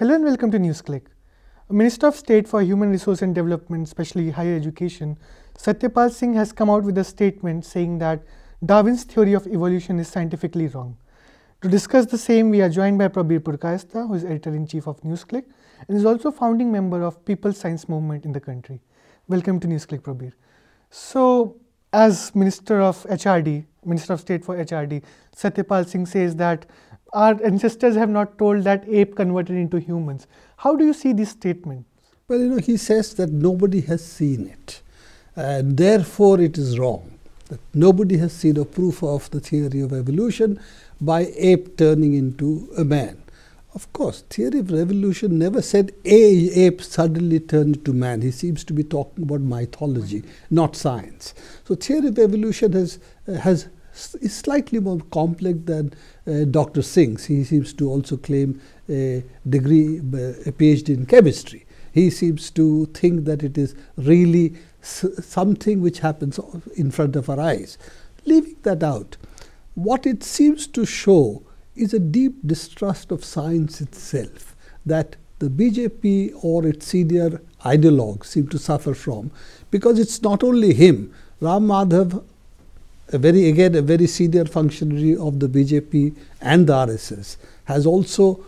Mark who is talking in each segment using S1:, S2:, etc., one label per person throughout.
S1: Hello and welcome to NewsClick. Minister of State for Human Resource and Development, especially higher education, Satyapal Singh has come out with a statement saying that Darwin's theory of evolution is scientifically wrong. To discuss the same, we are joined by Prabir Purkayastha, who is editor-in-chief of NewsClick and is also founding member of People's Science Movement in the country. Welcome to NewsClick, Prabir. So, as Minister of HRD, Minister of State for HRD, Satyapal Singh says that our ancestors have not told that ape converted into humans. How do you see this statement?
S2: Well, he says that nobody has seen it, and therefore it is wrong. That nobody has seen a proof of the theory of evolution by ape turning into a man. Of course, theory of evolution never said ape suddenly turned into man. He seems to be talking about mythology, not science. So theory of evolution is slightly more complex than Dr. Singh's. He seems to also claim a degree, a PhD in chemistry. He seems to think that it is really something which happens in front of our eyes. Leaving that out, what it seems to show is a deep distrust of science itself that the BJP or its senior ideologues seem to suffer from, because it's not only him. Ram Madhav, a very senior functionary of the BJP and the RSS, has also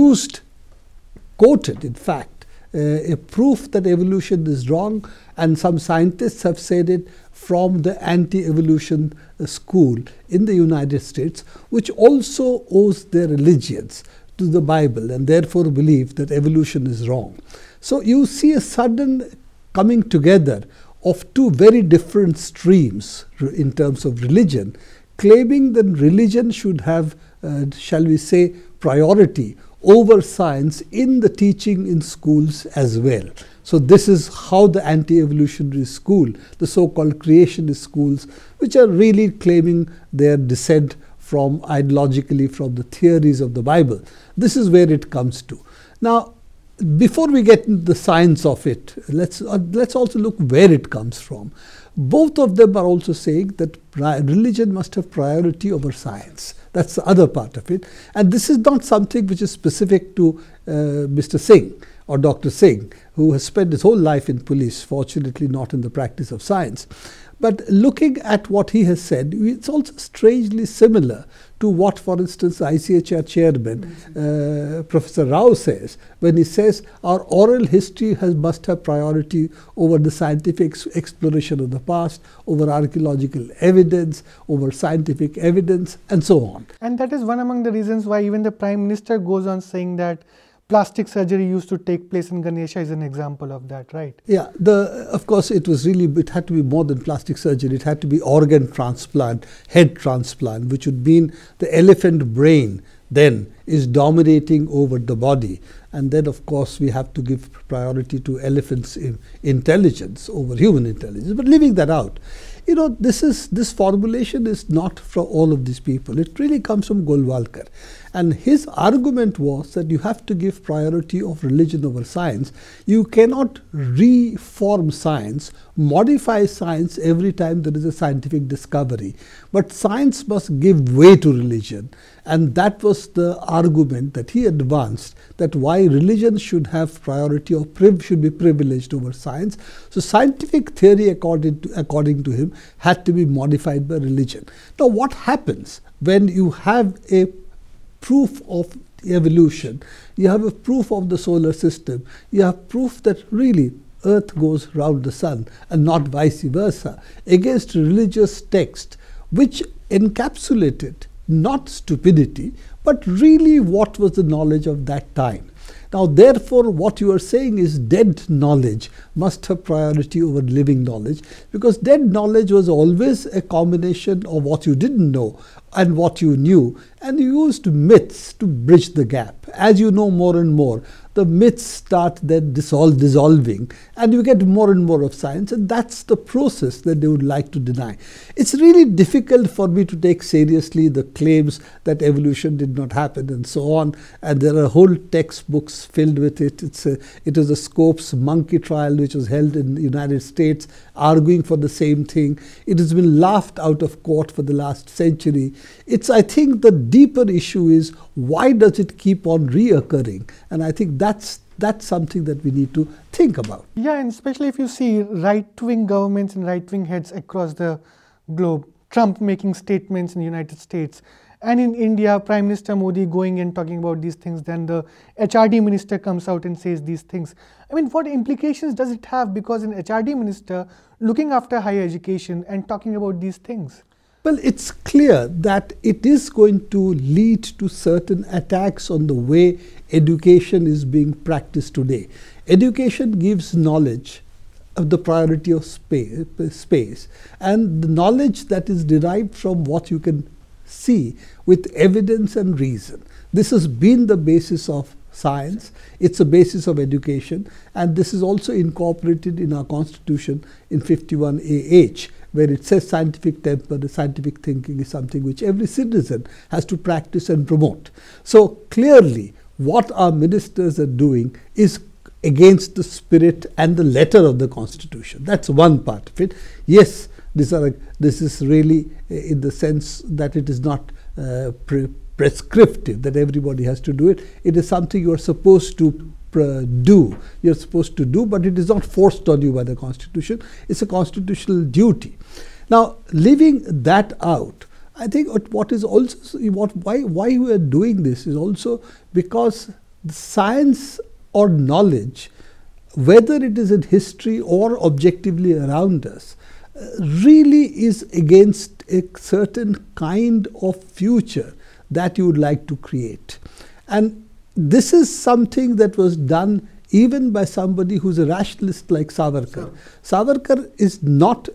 S2: quoted in fact, a proof that evolution is wrong, and some scientists have said it from the anti-evolution school in the United States, which also owes their allegiance to the Bible and therefore believe that evolution is wrong. So you see a sudden coming together of two very different streams in terms of religion, claiming that religion should have, shall we say, priority over science in the teaching in schools as well. So this is how the anti-evolutionary school, the so-called creationist schools, which are really claiming their descent from ideologically from the theories of the Bible. This is where it comes to. Now, before we get into the science of it, let's also look where it comes from. Both of them are also saying that religion must have priority over science. That's the other part of it. And this is not something which is specific to Mr. Singh or Dr. Singh, who has spent his whole life in police, fortunately not in the practice of science. But looking at what he has said, it's also strangely similar to what, for instance, ICHR chairman, Professor Rao says, when he says our oral history must have priority over the scientific exploration of the past, over archaeological evidence, over scientific evidence, and so on.
S1: And that is one among the reasons why even the Prime Minister goes on saying that plastic surgery used to take place in Ganesha is an example of that, right?
S2: Yeah, of course it had to be more than plastic surgery. It had to be organ transplant, head transplant, which would mean the elephant brain then is dominating over the body. And then of course we have to give priority to elephants' intelligence over human intelligence. But leaving that out, this formulation is not from all of these people. It really comes from Golwalkar. And his argument was that you have to give priority of religion over science. You cannot reform science, modify science every time there is a scientific discovery. But science must give way to religion. And that was the argument that he advanced, that why religion should have priority or should be privileged over science. So scientific theory, according to him, had to be modified by religion. Now what happens when you have a proof of evolution, you have a proof of the solar system, you have proof that really Earth goes round the sun and not vice versa, against religious text which encapsulated not stupidity but really what was the knowledge of that time. Now therefore what you are saying is dead knowledge must have priority over living knowledge, because dead knowledge was always a combination of what you didn't know and what you knew, and you used myths to bridge the gap. As you know more and more, the myths start then dissolving, and you get more and more of science, and that's the process that they would like to deny. It's really difficult for me to take seriously the claims that evolution did not happen and so on, and there are whole texts books filled with it. It was a Scopes monkey trial which was held in the United States, arguing for the same thing. It has been laughed out of court for the last century. I think the deeper issue is, why does it keep on reoccurring? And I think that's something that we need to think about.
S1: Yeah, and especially if you see right-wing governments and right-wing heads across the globe, Trump making statements in the United States, and in India, Prime Minister Modi going and talking about these things, then the HRD minister comes out and says these things. I mean, what implications does it have? Because an HRD minister looking after higher education and talking about these things.
S2: Well, it's clear that it is going to lead to certain attacks on the way education is being practiced today. Education gives knowledge of the priority of space, and the knowledge that is derived from what you can see with evidence and reason. This has been the basis of science, it's a basis of education, and this is also incorporated in our constitution in 51AH, where it says scientific temper, the scientific thinking is something which every citizen has to practice and promote. So clearly what our ministers are doing is against the spirit and the letter of the constitution. That's one part of it. Yes, this is really in the sense that it is not prescriptive, that everybody has to do it. It is something you are supposed to do. You're supposed to do, but it is not forced on you by the constitution. It's a constitutional duty. Now, leaving that out, I think what is also why we are doing this is also because the science or knowledge, whether it is in history or objectively around us, really is against a certain kind of future that you would like to create. And this is something that was done even by somebody who's a rationalist like Savarkar. Savarkar is not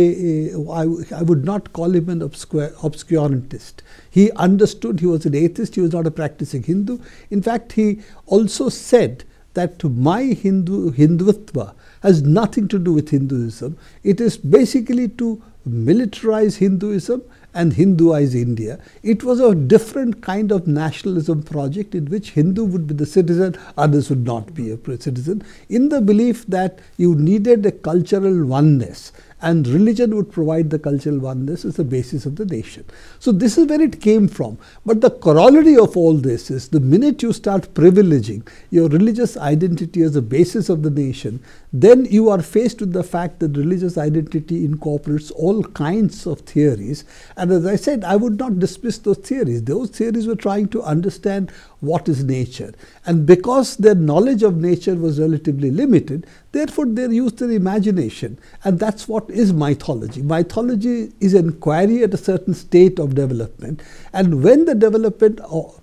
S2: I would not call him an obscurantist. He understood, he was an atheist, he was not a practicing Hindu. In fact, he also said that my Hindutva has nothing to do with Hinduism. It is basically to militarize Hinduism and Hinduize India. It was a different kind of nationalism project in which Hindu would be the citizen, others would not be a citizen, in the belief that you needed a cultural oneness, and religion would provide the cultural oneness as the basis of the nation. So this is where it came from. But the corollary of all this is, the minute you start privileging your religious identity as the basis of the nation, then you are faced with the fact that religious identity incorporates all kinds of theories. And as I said, I would not dismiss those theories. Those theories were trying to understand what is nature. And because their knowledge of nature was relatively limited, therefore they used their imagination. And that's what is mythology. Mythology is inquiry at a certain state of development. And when the development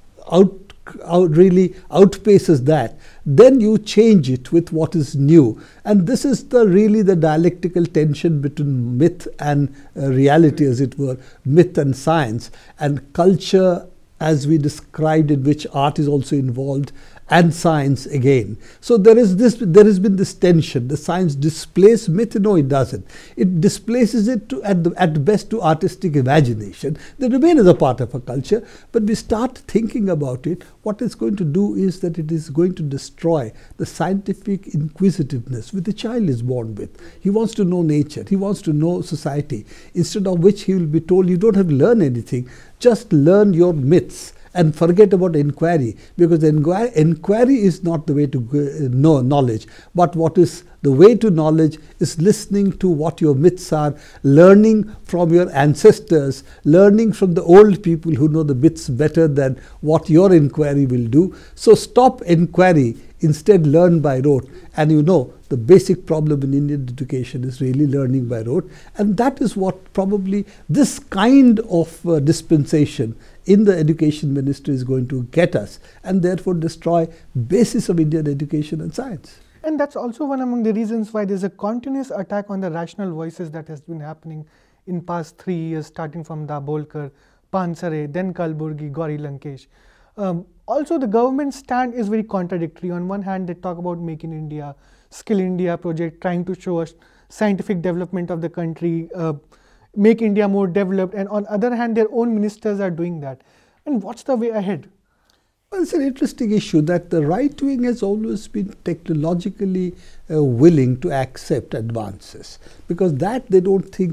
S2: really outpaces that, then you change it with what is new. And this is really the dialectical tension between myth and reality, as it were, myth and science, and culture as we described, in which art is also involved, and science again. So there has been this tension. The science displaces myth? No, it doesn't. It displaces it at best to artistic imagination. They remain as a part of a culture, but we start thinking about it. What it's going to do is that it is going to destroy the scientific inquisitiveness which the child is born with. He wants to know nature. He wants to know society, instead of which he will be told, you don't have to learn anything, just learn your myths and forget about inquiry, because inquiry is not the way to know knowledge. But what is the way to knowledge is listening to what your myths are, learning from your ancestors, learning from the old people who know the myths better than what your inquiry will do. So stop inquiry, instead learn by rote. And you know, the basic problem in Indian education is really learning by rote. And that is what probably this kind of dispensation in the education ministry is going to get us, and therefore destroy basis of Indian education and science.
S1: And that's also one among the reasons why there's a continuous attack on the rational voices that has been happening in past 3 years, starting from Dabolkar, Pansare, then Kalburgi, Gauri Lankesh. Also, the government stand is very contradictory. On one hand, they talk about Make in India, Skill India project, trying to show us scientific development of the country, make India more developed, and on other hand, their own ministers are doing that. And what's the way ahead?
S2: Well, it's an interesting issue that the right wing has always been technologically willing to accept advances, because that they don't think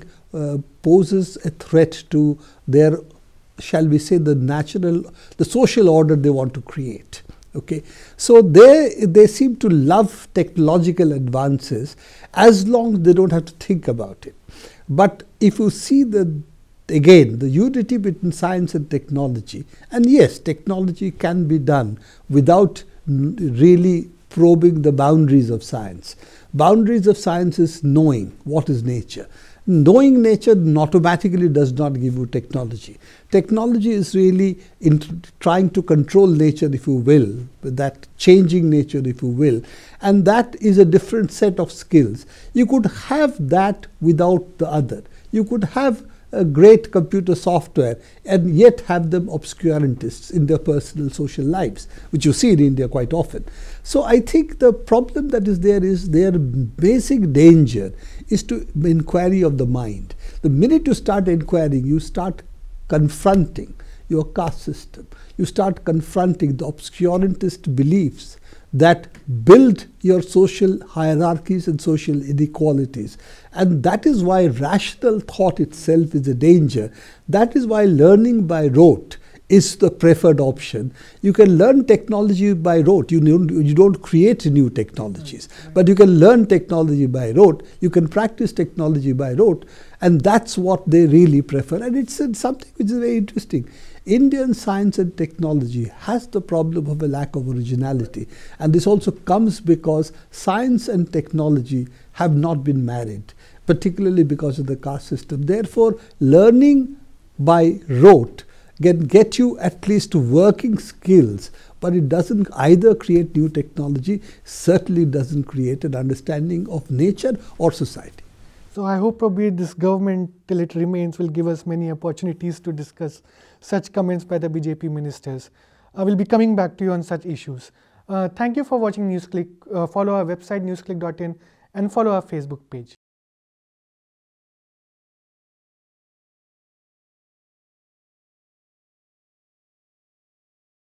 S2: poses a threat to their, shall we say, the social order they want to create. Okay, so they seem to love technological advances as long as they don't have to think about it. But if you see again, the unity between science and technology, and yes, technology can be done without really probing the boundaries of science. Boundaries of science is knowing what is nature. Knowing nature automatically does not give you technology. Technology is really trying to control nature, if you will, that changing nature, if you will, and that is a different set of skills. You could have that without the other. You could have a great computer software and yet have them obscurantists in their personal social lives, which you see in India quite often. So I think the problem that is there is their basic danger is to inquiry of the mind. The minute you start inquiring, you start confronting your caste system. You start confronting the obscurantist beliefs that build your social hierarchies and social inequalities. And that is why rational thought itself is a danger. That is why learning by rote is the preferred option. You can learn technology by rote. You don't create new technologies. But you can learn technology by rote. You can practice technology by rote. And that's what they really prefer. And it's something which is very interesting. Indian science and technology has the problem of a lack of originality. And this also comes because science and technology have not been married, particularly because of the caste system. Therefore, learning by rote can get you at least to working skills, but it doesn't either create new technology, certainly doesn't create an understanding of nature or society.
S1: So I hope probably this government, till it remains, will give us many opportunities to discuss such comments by the BJP ministers. I will be coming back to you on such issues. Thank you for watching NewsClick. Follow our website newsclick.in and follow our Facebook page.